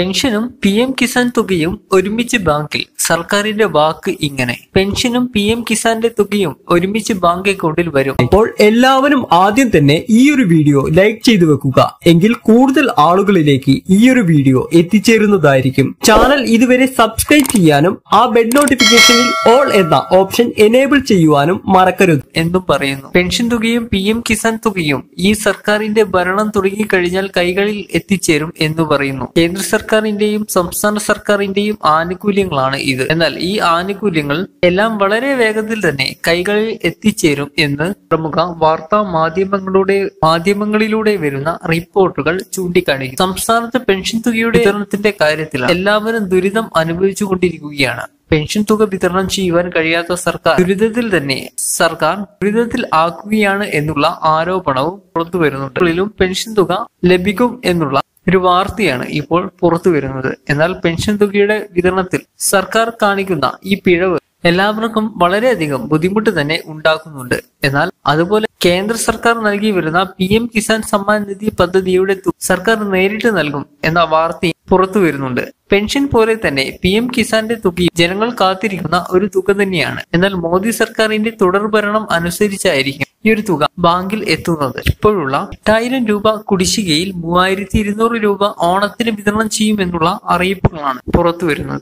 പെൻഷനും PM കിസാൻ തുകയും ഒരുമിച്ച് ബാങ്കിൽ. സർക്കാരിന്റെ വാക്ക് ഇങ്ങനെ: പെൻഷനും PM കിസാന്റെ തുകയും ഒരുമിച്ച് ബാങ്ക് അക്കൗണ്ടിൽ വരും. അപ്പോൾ എല്ലാവരും ആദ്യം തന്നെ ഈ ഒരു വീഡിയോ ലൈക്ക് ചെയ്തു വെക്കുക. എങ്കിൽ കൂടുതൽ ആളുകളിലേക്ക് ഈ ഒരു വീഡിയോ എത്തിച്ചേരുന്നതായിരിക്കും. ചാനൽ ഇതുവരെ സബ്സ്ക്രൈബ് ചെയ്യാനും ആ ബെൽ നോട്ടിഫിക്കേഷനിൽ ഓൾ എന്ന ഓപ്ഷൻ എനേബിൾ ചെയ്യുവാനും മറക്കരുത് എന്നും പറയുന്നു. പെൻഷൻ തുകയും PM കിസാൻ തുകയും ഈ സർക്കാരിന്റെ ഭരണം തുടങ്ങിക്കഴിഞ്ഞാൽ കൈകളിൽ എത്തിച്ചേരും എന്ന് പറയുന്നു. കേന്ദ്ര സർക്കാരിന്റെയും സംസ്ഥാന സർക്കാരിന്റെയും ആനുകൂല്യങ്ങളാണ് ഇത്. എന്നാൽ ഈ ആനുകൂല്യങ്ങൾ എല്ലാം വളരെ വേഗത്തിൽ തന്നെ കൈകളിൽ എത്തിച്ചേരും എന്ന് പ്രമുഖ വാർത്താ മാധ്യമങ്ങളിലൂടെ വരുന്ന റിപ്പോർട്ടുകൾ ചൂണ്ടിക്കാണിക്കും. സംസ്ഥാനത്ത് പെൻഷൻ തുകയുടെ വിതരണത്തിന്റെ കാര്യത്തിൽ എല്ലാവരും ദുരിതം അനുഭവിച്ചുകൊണ്ടിരിക്കുകയാണ്. പെൻഷൻ തുക വിതരണം ചെയ്യുവാൻ കഴിയാത്ത സർക്കാർ ദുരിതത്തിൽ ആക്കുകയാണ് എന്നുള്ള ആരോപണവും പുറത്തു വരുന്നുണ്ട്. പെൻഷൻ തുക ലഭിക്കും എന്നുള്ള ഒരു വാർത്തയാണ് ഇപ്പോൾ പുറത്തു വരുന്നത്. എന്നാൽ പെൻഷൻ തുകയുടെ വിതരണത്തിൽ സർക്കാർ കാണിക്കുന്ന ഈ പിഴവ് എല്ലാവർക്കും വളരെയധികം ബുദ്ധിമുട്ട് തന്നെ ഉണ്ടാക്കുന്നുണ്ട്. എന്നാൽ അതുപോലെ കേന്ദ്ര സർക്കാർ നൽകി വരുന്ന PM കിസാൻ സമ്മാൻ നിധി പദ്ധതിയുടെ തുക സർക്കാർ നേരിട്ട് നൽകും എന്ന വാർത്തയും പുറത്തു വരുന്നുണ്ട്. പെൻഷൻ പോലെ തന്നെ PM കിസാന്റെ തുകയും ജനങ്ങൾ കാത്തിരിക്കുന്ന ഒരു തുക തന്നെയാണ്. എന്നാൽ മോദി സർക്കാരിന്റെ തുടർഭരണം അനുസരിച്ചായിരിക്കും ഈ ഒരു തുക ബാങ്കിൽ എത്തുന്നത്. ഇപ്പോഴുള്ള 8000 രൂപ കുടിശ്ശികയിൽ 3200 രൂപ ഓണത്തിന് വിതരണം ചെയ്യുമെന്നുള്ള അറിയിപ്പുകളാണ് പുറത്തു വരുന്നത്.